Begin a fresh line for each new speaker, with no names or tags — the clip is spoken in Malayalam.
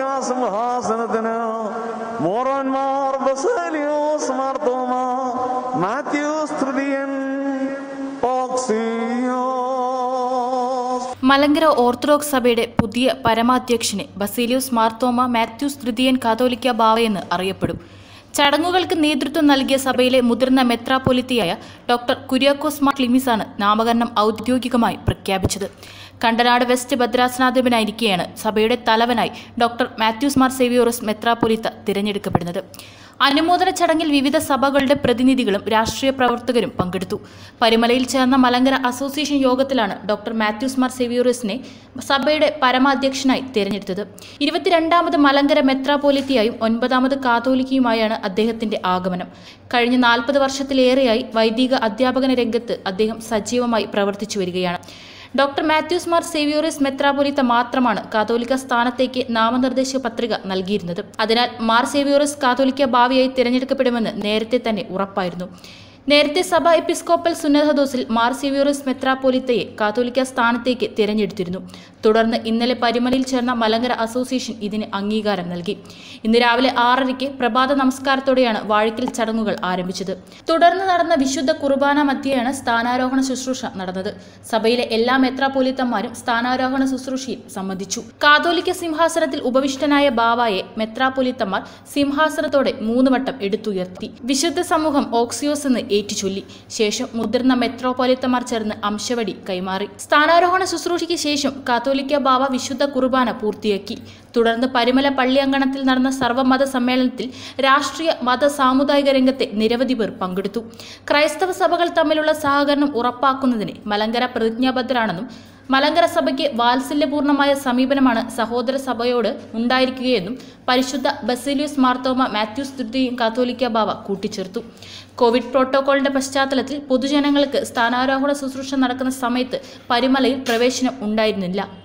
സിംഹാസനത്തിന് മോറോന്മാർ ബസേലിയോസ് മാർത്തോമ മാത്യൂസ് തൃതീയൻ
മലങ്കര ഓർത്തഡോക്സ് സഭയുടെ പുതിയ പരമാധ്യക്ഷനെ ബസേലിയോസ് മാർത്തോമ മാത്യൂസ് തൃതീയൻ കാതോലിക്ക ബാവയെന്ന് അറിയപ്പെടും. ചടങ്ങുകൾക്ക് നേതൃത്വം നൽകിയ സഭയിലെ മുതിർന്ന മെത്രാപ്പൊലിത്തയായ ഡോക്ടർ കുര്യാക്കോസ് മാർ ക്ലിമിസാണ് നാമകരണം ഔദ്യോഗികമായി പ്രഖ്യാപിച്ചത്. കണ്ടനാട് വെസ്റ്റ് ഭദ്രാസനാധിപനായിരിക്കെയാണ് സഭയുടെ തലവനായി ഡോക്ടർ മാത്യൂസ് മാർ സേവിയോറസ് മെത്രാപ്പൊലിത്ത തിരഞ്ഞെടുക്കപ്പെടുന്നത്. അനുമോദന ചടങ്ങിൽ വിവിധ സഭകളുടെ പ്രതിനിധികളും രാഷ്ട്രീയ പ്രവർത്തകരും പങ്കെടുത്തു. പരിമലയിൽ ചേർന്ന മലങ്കര അസോസിയേഷൻ യോഗത്തിലാണ് ഡോക്ടർ മാത്യൂസ് മാർ സേവിയോറസിനെ സഭയുടെ പരമാധ്യക്ഷനായി തിരഞ്ഞെടുത്തത്. 22ാമത് മലങ്കര മെത്രാപ്പൊലിത്തയായും 9ാമത് കാതോലിക്കയുമായാണ് അദ്ദേഹത്തിന്റെ ആഗമനം. കഴിഞ്ഞ 40 വർഷത്തിലേറെയായി വൈദിക അധ്യാപന രംഗത്ത് അദ്ദേഹം സജീവമായി പ്രവർത്തിച്ചു വരികയാണ്. ഡോക്ടർ മാത്യൂസ് മാർ സേവിയോറസ് മെത്രാപ്പൊലിത്ത മാത്രമാണ് കാതോലിക്ക സ്ഥാനത്തേക്ക് നാമനിർദ്ദേശ പത്രിക നൽകിയിരുന്നത്. അതിനാൽ മാർ സേവിയോറസ് കാതോലിക്ക ഭാവിയായി തിരഞ്ഞെടുക്കപ്പെടുമെന്ന് നേരത്തെ തന്നെ ഉറപ്പായിരുന്നു. നേരത്തെ സഭ എപ്പിസ്കോപ്പൽ സുന്നതദോസിൽ മാർ സേവിയോറസ് മെത്രാപ്പൊലിത്തയെ കാതോലിക്ക സ്ഥാനത്തേക്ക് തിരഞ്ഞെടുത്തിരുന്നു. തുടർന്ന് ഇന്നലെ പരിമലയിൽ ചേർന്ന മലങ്കര അസോസിയേഷൻ ഇതിന് അംഗീകാരം നൽകി. ഇന്ന് രാവിലെ 6:30 പ്രഭാത നമസ്കാരത്തോടെയാണ് വാഴിക്കൽ ചടങ്ങുകൾ ആരംഭിച്ചത്. തുടർന്ന് നടന്ന വിശുദ്ധ കുർബാന മധ്യേയാണ് സ്ഥാനാരോഹണ ശുശ്രൂഷ നടന്നത്. സഭയിലെ എല്ലാ മെത്രാപ്പൊലിത്തന്മാരും സ്ഥാനാരോഹണ ശുശ്രൂഷയിൽ സംബന്ധിച്ചു. കാതോലിക്ക സിംഹാസനത്തിൽ ഉപവിഷ്ടനായ ബാവായെ മെത്രാപ്പൊലിത്തന്മാർ സിംഹാസനത്തോടെ 3 വട്ടം എടുത്തുയർത്തി. വിശുദ്ധ സമൂഹം ഓക്സിയോസ് എന്ന് ഏറ്റുചൊല്ലി. ശേഷം മുതിർന്ന മെത്രാപ്പൊലിത്തന്മാർ ചേർന്ന് അംശവടി കൈമാറി. സ്ഥാനാരോഹണ ശുശ്രൂഷയ്ക്ക് ശേഷം കാതോലിക്ക ബാവ വിശുദ്ധ കുർബാന പൂർത്തിയാക്കി. തുടർന്ന് പരിമല പള്ളിയങ്കണത്തിൽ നടന്ന സർവ്വമത സമ്മേളനത്തിൽ രാഷ്ട്രീയ മത സാമുദായിക രംഗത്തെ നിരവധി പേർ പങ്കെടുത്തു. ക്രൈസ്തവ സഭകൾ തമ്മിലുള്ള സഹകരണം ഉറപ്പാക്കുന്നതിന് മലങ്കര പ്രതിജ്ഞാബദ്ധരാണെന്നും മലങ്കര സഭയ്ക്ക് വാത്സല്യപൂർണമായ സമീപനമാണ് സഹോദര സഭയോട് ഉണ്ടായിരിക്കുകയെന്നും പരിശുദ്ധ ബസേലിയോസ് മാർത്തോമ മാത്യൂസ് തൃതീയൻ കാതോലിക്ക ബാവ കൂട്ടിച്ചേർത്തു. കോവിഡ് പ്രോട്ടോകോളിന്റെ പശ്ചാത്തലത്തിൽ പൊതുജനങ്ങൾക്ക് സ്ഥാനാരോഹണ ശുശ്രൂഷ നടക്കുന്ന സമയത്ത് പരിമലയിൽ പ്രവേശനം ഉണ്ടായിരുന്നില്ല.